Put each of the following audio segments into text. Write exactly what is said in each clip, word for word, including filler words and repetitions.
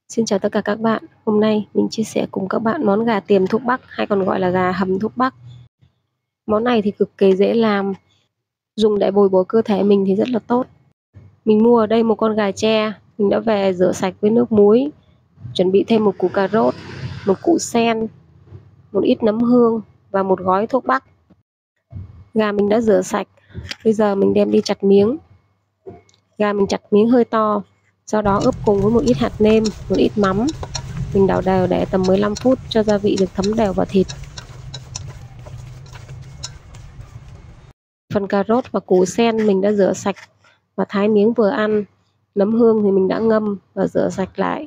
Xin chào tất cả các bạn. Hôm nay mình chia sẻ cùng các bạn món gà tiềm thuốc bắc hay còn gọi là gà hầm thuốc bắc. Món này thì cực kỳ dễ làm, dùng để bồi bổ cơ thể mình thì rất là tốt. Mình mua ở đây một con gà tre, mình đã về rửa sạch với nước muối, chuẩn bị thêm một củ cà rốt, một củ sen, một ít nấm hương và một gói thuốc bắc. Gà mình đã rửa sạch, bây giờ mình đem đi chặt miếng. Gà mình chặt miếng hơi to, sau đó ướp cùng với một ít hạt nêm, một ít mắm. Mình đảo đều để tầm mười lăm phút cho gia vị được thấm đều vào thịt. Phần cà rốt và củ sen mình đã rửa sạch và thái miếng vừa ăn. Nấm hương thì mình đã ngâm và rửa sạch lại.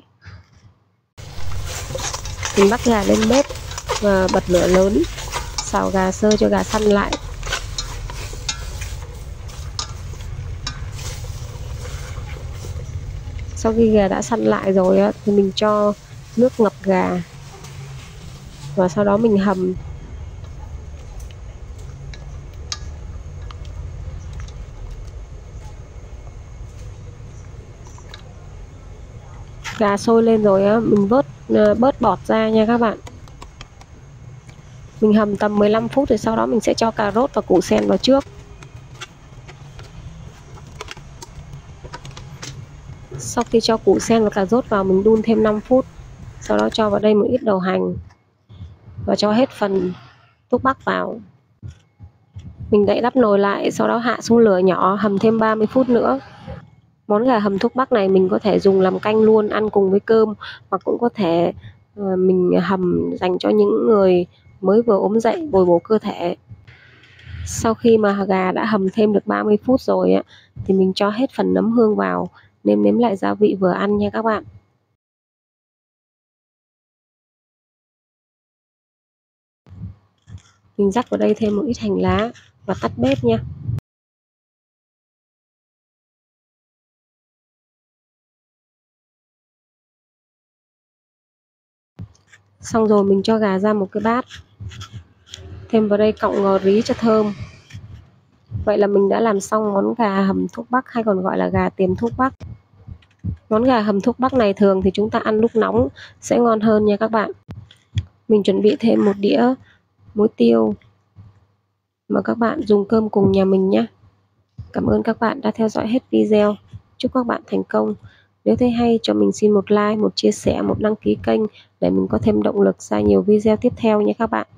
Mình bắt gà lên bếp và bật lửa lớn, xào gà sơ cho gà săn lại. Sau khi gà đã săn lại rồi thì mình cho nước ngập gà và sau đó mình hầm. Gà sôi lên rồi á, mình vớt bớt bọt ra nha các bạn. Mình hầm tầm mười lăm phút rồi sau đó mình sẽ cho cà rốt và củ sen vào trước. Sau khi cho củ sen và cà rốt vào mình đun thêm năm phút. Sau đó cho vào đây một ít đậu hành và cho hết phần thuốc bắc vào. Mình đậy đắp nồi lại, sau đó hạ xuống lửa nhỏ hầm thêm ba mươi phút nữa. Món gà hầm thuốc bắc này mình có thể dùng làm canh luôn, ăn cùng với cơm, hoặc cũng có thể uh, mình hầm dành cho những người mới vừa ốm dậy bồi bổ cơ thể. Sau khi mà gà đã hầm thêm được ba mươi phút rồi á, thì mình cho hết phần nấm hương vào, nêm nếm lại gia vị vừa ăn nha các bạn. Mình rắc vào đây thêm một ít hành lá và tắt bếp nha. Xong rồi mình cho gà ra một cái bát, thêm vào đây cọng ngò rí cho thơm. Vậy là mình đã làm xong món gà hầm thuốc bắc hay còn gọi là gà tiềm thuốc bắc. Món gà hầm thuốc bắc này thường thì chúng ta ăn lúc nóng sẽ ngon hơn nha các bạn. Mình chuẩn bị thêm một đĩa muối tiêu. Mời các bạn dùng cơm cùng nhà mình nhé. Cảm ơn các bạn đã theo dõi hết video. Chúc các bạn thành công. Nếu thấy hay cho mình xin một like, một chia sẻ, một đăng ký kênh để mình có thêm động lực ra nhiều video tiếp theo nhé các bạn.